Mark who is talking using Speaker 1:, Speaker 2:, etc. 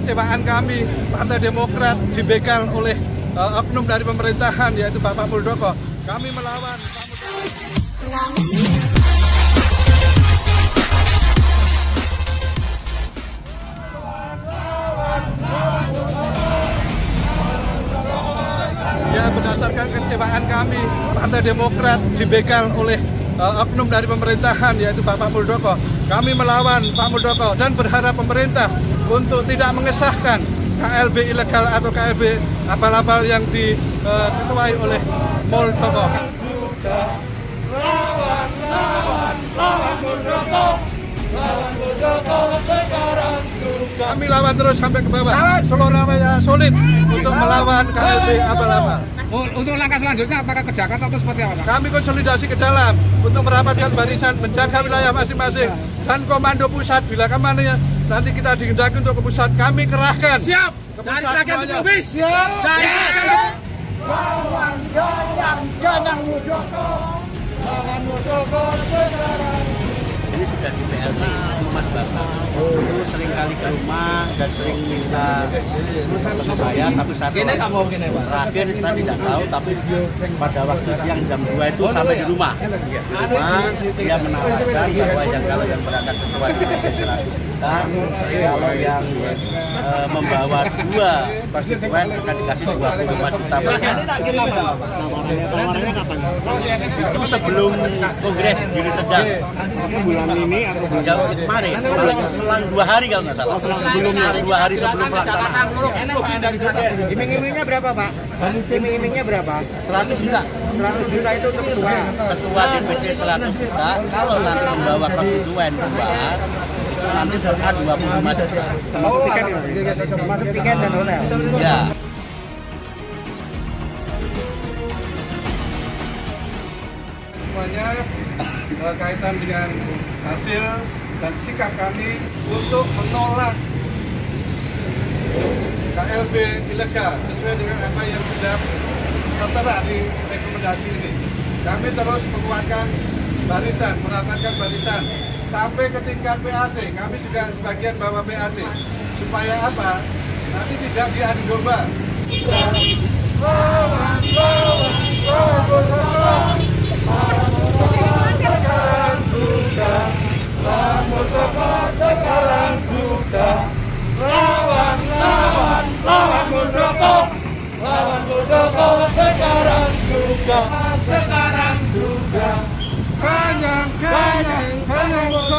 Speaker 1: kekecewaan kami, Partai Demokrat dibegal oleh oknum dari pemerintahan, yaitu Bapak Muldoko. Kami melawan Pak Muldoko. Ya, berdasarkan kekecewaan kami, Partai Demokrat dibegal oleh oknum dari pemerintahan, yaitu Bapak Muldoko. Kami melawan Pak Muldoko dan berharap pemerintah untuk tidak mengesahkan KLB ilegal atau KLB abal-abal yang diketuai oleh Muldoko. Kami lawan terus sampai ke bawah. Seluruhnya solid untuk melawan KLB abal-abal.
Speaker 2: Untuk langkah selanjutnya apakah ke Jakarta atau seperti apa, Pak?
Speaker 1: Kami konsolidasi ke dalam untuk merapatkan barisan, menjaga wilayah masing-masing, dan komando pusat bila kamarnya nanti kita dihendaki untuk ke pusat, kami kerahkan.
Speaker 2: Siap.
Speaker 1: Ke
Speaker 2: Dari
Speaker 1: pusat
Speaker 2: bagian
Speaker 1: semuanya.
Speaker 2: Lubis. Siap. Dari
Speaker 3: lawan gadang Muldoko, lawan Muldoko sekarang.
Speaker 4: Ini sudah di PLT Mas Bapak. Itu sering kali ke rumah dan sering minta sama saya, tapi saat terakhir saya tidak tahu, tapi pada waktu siang jam 2 itu sampai di rumah. Dia menawarkan bahwa kalau yang berangkat ke luar negeri 100 juta, kalau yang membawa 2 konstituen akan dikasih 25 juta.
Speaker 3: Tawarannya kapan?
Speaker 4: Itu sebelum kongres diri sedang.
Speaker 3: Bulan ini atau bulan
Speaker 4: Kemarin, selang 2 hari kalau nggak salah.
Speaker 3: sebelumnya?
Speaker 4: 2 hari sebelum pelaksanaan.
Speaker 3: Iming-imingnya berapa, Pak? Iming-imingnya berapa?
Speaker 4: 100 juta.
Speaker 3: 100 juta itu untuk ketua.
Speaker 4: Ketua DPC 100 juta. Kalau nanti membawa konstituen 2, nanti berkah 25 juta.
Speaker 3: Termasuk tiket ya? Termasuk tiket dan hotel?
Speaker 4: Ya.
Speaker 1: Semuanya berkaitan dengan hasil dan sikap kami untuk menolak KLB ilegal sesuai dengan apa yang sudah tertera di rekomendasi ini. Kami terus menguatkan barisan, merapatkan barisan sampai ke tingkat PAC. Kami juga sebagian bawa PAC supaya apa? Nanti tidak diadu domba. Sekarang juga. Kanyang Muldoko.